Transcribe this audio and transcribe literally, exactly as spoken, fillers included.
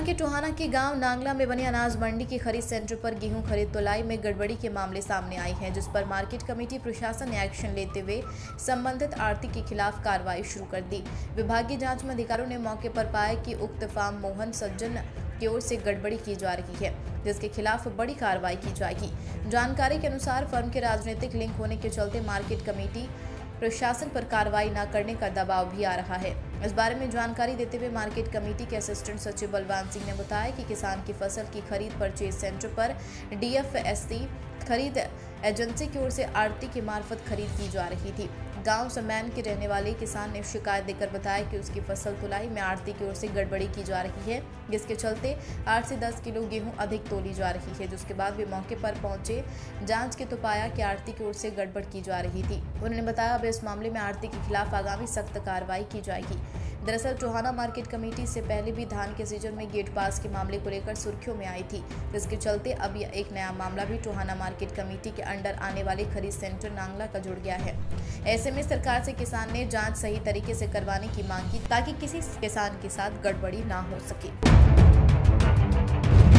के टोहाना के गांव नांगला में बने अनाज मंडी की खरीद सेंटर पर गेहूं खरीद तुलाई में गड़बड़ी के मामले सामने आए हैं, जिस पर मार्केट कमेटी प्रशासन ने एक्शन लेते हुए संबंधित आढ़ती के खिलाफ कार्रवाई शुरू कर दी। विभागीय जांच में अधिकारियों ने मौके पर पाया कि उक्त फार्म मोहन सज्जन की ओर से गड़बड़ी की जा रही है, जिसके खिलाफ बड़ी कार्रवाई की जाएगी। जानकारी के अनुसार फर्म के राजनीतिक लिंक होने के चलते मार्केट कमेटी प्रशासन पर कार्रवाई न करने का दबाव भी आ रहा है। इस बारे में जानकारी देते हुए मार्केट कमेटी के असिस्टेंट सचिव बलवान सिंह ने बताया कि किसान की फसल की खरीद परचेज सेंटर पर डीएफएससी खरीद एजेंसी की ओर से आढ़ती के मार्फत खरीद की जा रही थी। गांव समैन के रहने वाले किसान ने शिकायत देकर बताया कि उसकी फसल तुलाई में आढ़ती की ओर से गड़बड़ी की जा रही है, जिसके चलते आठ से दस किलो गेहूं अधिक तोली जा रही है। जिसके बाद वे मौके पर पहुंचे, जांच के तो पाया कि आढ़ती की ओर से गड़बड़ की जा रही थी। उन्होंने बताया अब इस मामले में आढ़ती के खिलाफ आगामी सख्त कार्रवाई की जाएगी। दरअसल टोहाना मार्केट कमेटी से पहले भी धान के सीजन में गेट पास के मामले को लेकर सुर्खियों में आई थी, जिसके चलते अब यह एक नया मामला भी टोहाना मार्केट कमेटी के अंडर आने वाले खरीद सेंटर नांगला का जुड़ गया है। ऐसे में सरकार से किसान ने जांच सही तरीके से करवाने की मांग की, ताकि किसी किसान के साथ गड़बड़ी ना हो सके।